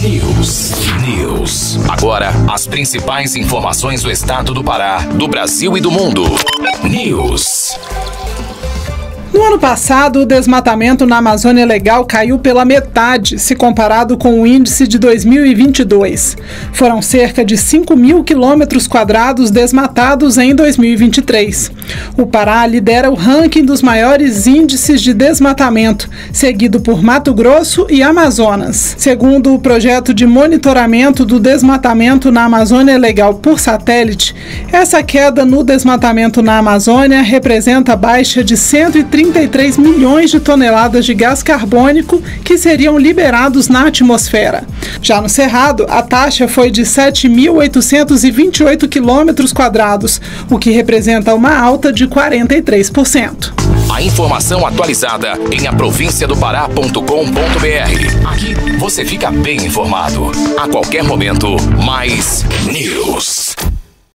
News. Agora, as principais informações do estado do Pará, do Brasil e do mundo. News. No ano passado, o desmatamento na Amazônia Legal caiu pela metade, se comparado com o índice de 2022. Foram cerca de 5.000 quilômetros quadrados desmatados em 2023. O Pará lidera o ranking dos maiores índices de desmatamento, seguido por Mato Grosso e Amazonas. Segundo o projeto de monitoramento do desmatamento na Amazônia Legal por satélite, essa queda no desmatamento na Amazônia representa baixa de 133 milhões de toneladas de gás carbônico que seriam liberados na atmosfera. Já no Cerrado, a taxa foi de 7.828 quilômetros quadrados, o que representa uma alta de 43%. A informação atualizada em aprovinciadopará.com.br. Aqui você fica bem informado. A qualquer momento, mais